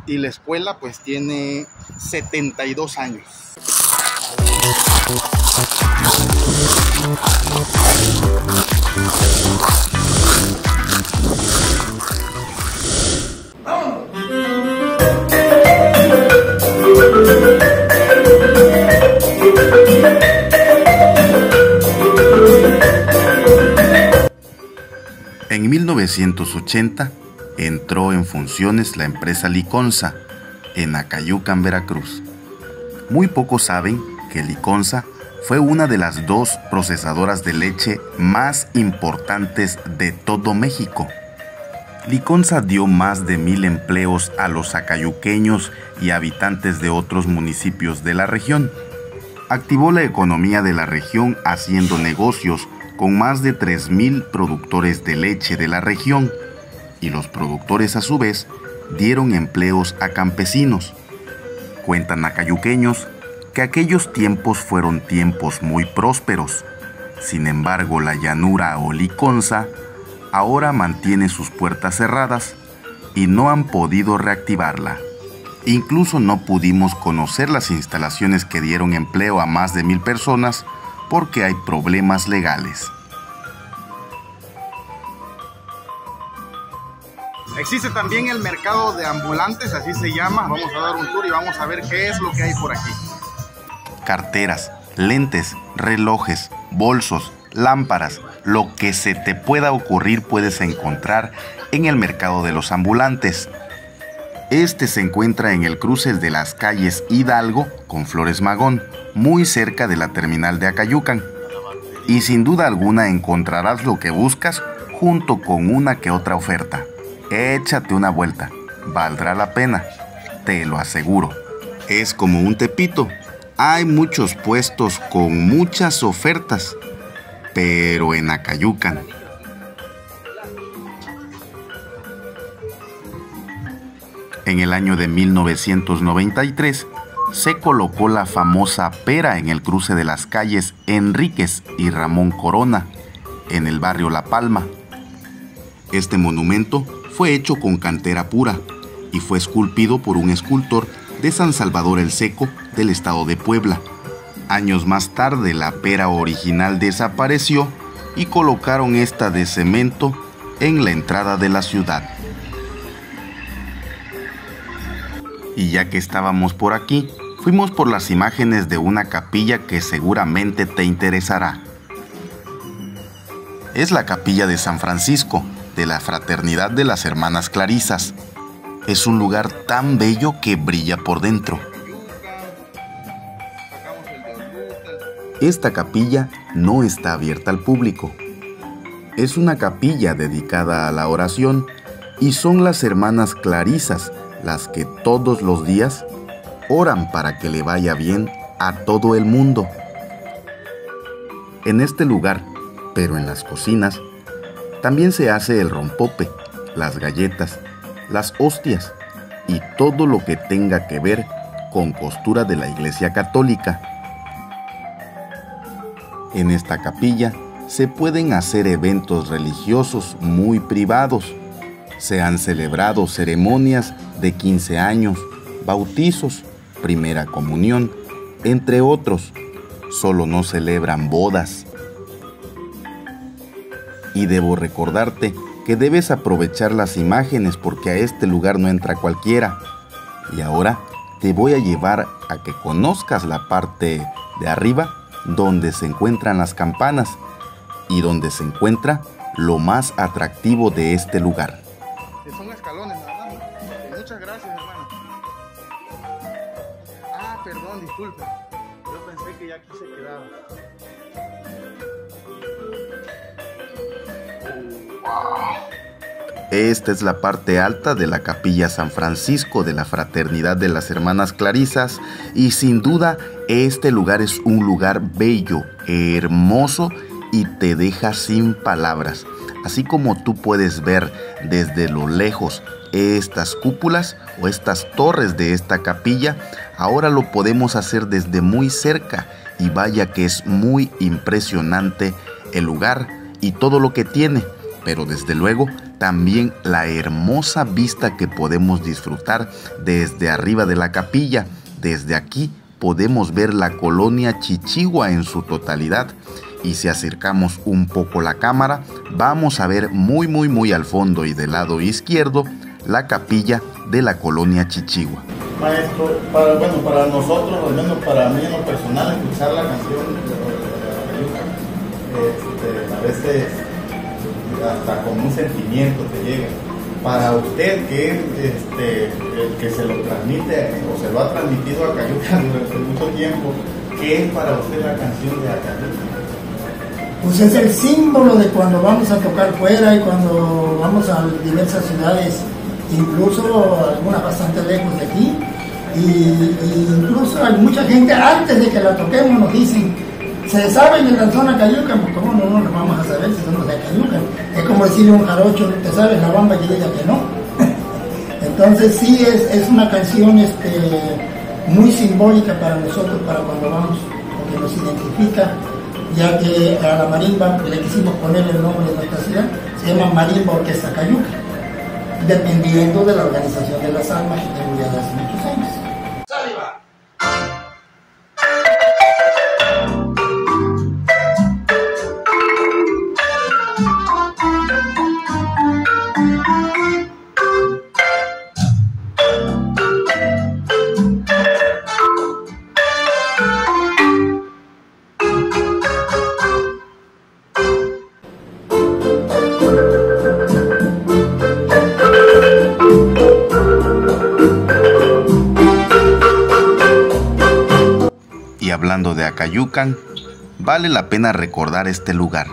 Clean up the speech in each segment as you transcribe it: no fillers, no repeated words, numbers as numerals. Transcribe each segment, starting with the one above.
y la escuela pues tiene 72 años. En 1980 entró en funciones la empresa Liconza en Acayucan, Veracruz. Muy pocos saben que Liconza fue una de las 2 procesadoras de leche más importantes de todo México. Liconza dio más de 1000 empleos a los acayuqueños y habitantes de otros municipios de la región. Activó la economía de la región haciendo negocios con más de 3000 productores de leche de la región, y los productores a su vez dieron empleos a campesinos. Cuentan acayuqueños que aquellos tiempos fueron tiempos muy prósperos. Sin embargo, la llanura o Liconza ahora mantiene sus puertas cerradas y no han podido reactivarla. Incluso no pudimos conocer las instalaciones que dieron empleo a más de 1000 personas porque hay problemas legales. Existe también el mercado de ambulantes, así se llama. Vamos a dar un tour y vamos a ver qué es lo que hay por aquí. Carteras, lentes, relojes, bolsos, lámparas, lo que se te pueda ocurrir puedes encontrar en el mercado de los ambulantes. Este se encuentra en el cruce de las calles Hidalgo con Flores Magón, muy cerca de la terminal de Acayucan. Y sin duda alguna encontrarás lo que buscas junto con una que otra oferta. Échate una vuelta, valdrá la pena, te lo aseguro. Es como un Tepito, hay muchos puestos con muchas ofertas, pero en Acayucan. En el año de 1993 se colocó la famosa pera en el cruce de las calles Enríquez y Ramón Corona, en el barrio La Palma. Este monumento fue hecho con cantera pura y fue esculpido por un escultor de San Salvador el Seco del estado de Puebla. Años más tarde la pera original desapareció y colocaron esta de cemento en la entrada de la ciudad. Y ya que estábamos por aquí, fuimos por las imágenes de una capilla que seguramente te interesará. Es la capilla de San Francisco, de la Fraternidad de las Hermanas Clarisas. Es un lugar tan bello que brilla por dentro. Esta capilla no está abierta al público. Es una capilla dedicada a la oración y son las hermanas Clarisas las que todos los días oran para que le vaya bien a todo el mundo. En este lugar, pero en las cocinas, también se hace el rompope, las galletas, las hostias y todo lo que tenga que ver con costura de la Iglesia Católica. En esta capilla se pueden hacer eventos religiosos muy privados. Se han celebrado ceremonias de 15 años, bautizos, primera comunión, entre otros. Solo no celebran bodas. Y debo recordarte que debes aprovechar las imágenes porque a este lugar no entra cualquiera. Y ahora te voy a llevar a que conozcas la parte de arriba donde se encuentran las campanas y donde se encuentra lo más atractivo de este lugar. Son escalones, nada más. Muchas gracias, hermano. Ah, perdón, disculpe. Yo pensé que ya aquí se quedaba. Esta es la parte alta de la capilla San Francisco de la Fraternidad de las Hermanas Clarisas y sin duda este lugar es un lugar bello, hermoso y te deja sin palabras. Así como tú puedes ver desde lo lejos estas cúpulas o estas torres de esta capilla, ahora lo podemos hacer desde muy cerca y vaya que es muy impresionante el lugar y todo lo que tiene. Pero desde luego también la hermosa vista que podemos disfrutar desde arriba de la capilla. Desde aquí podemos ver la colonia Chichigua en su totalidad. Y si acercamos un poco la cámara, vamos a ver muy al fondo y del lado izquierdo la capilla de la colonia Chichigua. Maestro, para nosotros, al menos para mí en lo personal, escuchar la canción de a veces hasta con un sentimiento te llega. Para usted, que es el que se lo transmite o se lo ha transmitido a Acayucan durante mucho tiempo, ¿qué es para usted la canción de Acayucan? Pues es el símbolo de cuando vamos a tocar fuera y cuando vamos a diversas ciudades, incluso algunas bastante lejos de aquí, y incluso hay mucha gente antes de que la toquemos nos dicen, ¿se saben la canción Acayucan? Pues cómo no nos vamos a saber si somos de Acayucan. Es como decirle a un jarocho, ¿te sabes la bamba? Y diga que no. Entonces sí es una canción muy simbólica para nosotros, para cuando vamos, porque nos identifica, ya que a la marimba le quisimos poner el nombre de nuestra ciudad, se llama Marimba Orquesta Acayucan, dependiendo de la organización de las almas que tengo ya de hace muchos años. ¡Saliva! Y hablando de Acayucan, vale la pena recordar este lugar,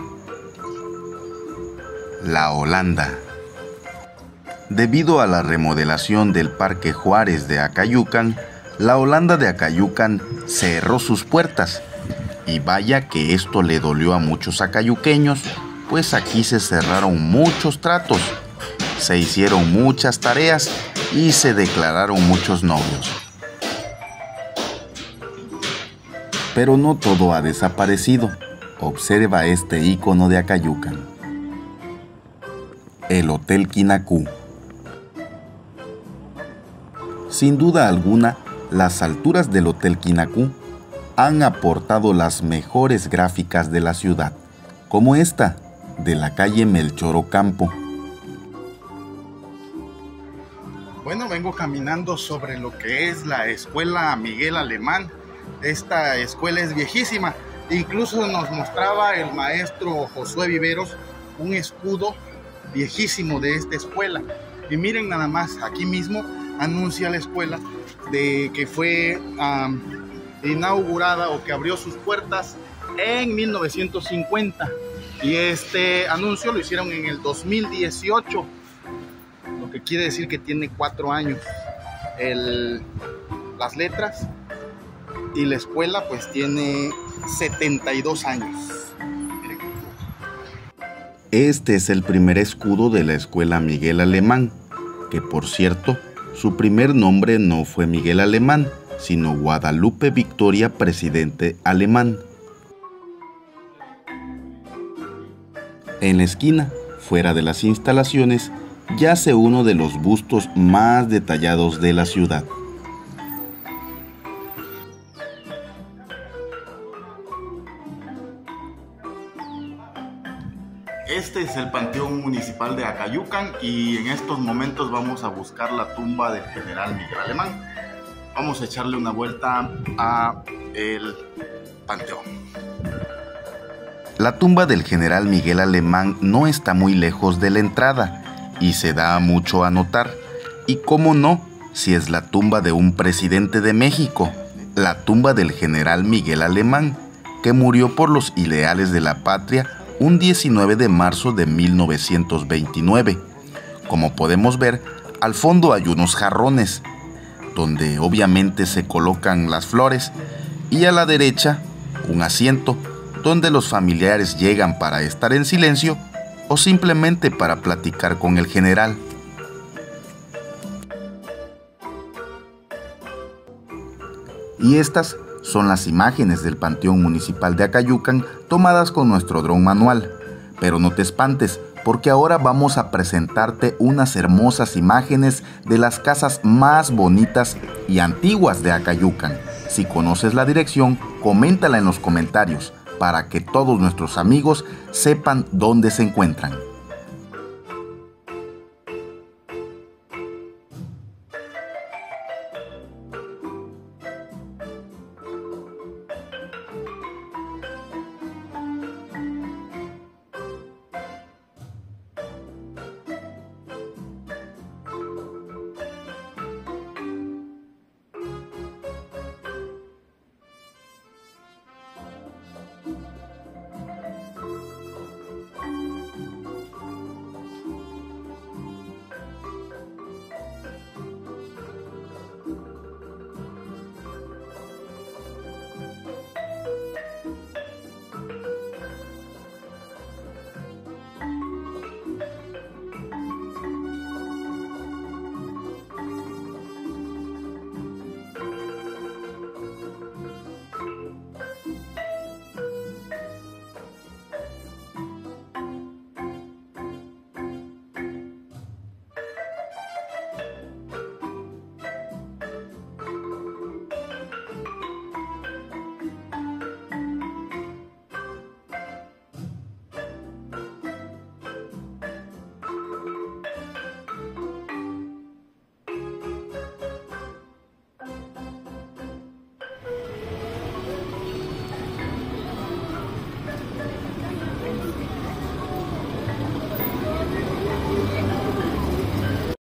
La Holanda. Debido a la remodelación del Parque Juárez de Acayucan, La Holanda de Acayucan cerró sus puertas. Y vaya que esto le dolió a muchos acayuqueños, pues aquí se cerraron muchos tratos, se hicieron muchas tareas y se declararon muchos novios. Pero no todo ha desaparecido. Observa este ícono de Acayucan. El Hotel Quinacú. Sin duda alguna, las alturas del Hotel Quinacú han aportado las mejores gráficas de la ciudad, como esta, de la calle Melchor Ocampo. Bueno, vengo caminando sobre lo que es la Escuela Miguel Alemán. Esta escuela es viejísima, incluso nos mostraba el maestro Josué Viveros un escudo viejísimo de esta escuela. Y miren nada más, aquí mismo anuncia la escuela de que fue inaugurada o que abrió sus puertas en 1950. Y este anuncio lo hicieron en el 2018, lo que quiere decir que tiene 4 años. Las letras y la escuela pues tiene 72 años. Este es el primer escudo de la Escuela Miguel Alemán, que por cierto, su primer nombre no fue Miguel Alemán, sino Guadalupe Victoria Presidente Alemán. En la esquina, fuera de las instalaciones, yace uno de los bustos más detallados de la ciudad. Este es el Panteón Municipal de Acayucan y en estos momentos vamos a buscar la tumba del general Miguel Alemán. Vamos a echarle una vuelta a el panteón. La tumba del general Miguel Alemán no está muy lejos de la entrada y se da mucho a notar. Y cómo no, si es la tumba de un presidente de México, la tumba del general Miguel Alemán, que murió por los ideales de la patria un 19 de marzo de 1929. Como podemos ver, al fondo hay unos jarrones, donde obviamente se colocan las flores, y a la derecha un asiento, donde los familiares llegan para estar en silencio o simplemente para platicar con el general. Y estas son las imágenes del Panteón Municipal de Acayucan tomadas con nuestro dron manual. Pero no te espantes, porque ahora vamos a presentarte unas hermosas imágenes de las casas más bonitas y antiguas de Acayucan. Si conoces la dirección, coméntala en los comentarios para que todos nuestros amigos sepan dónde se encuentran.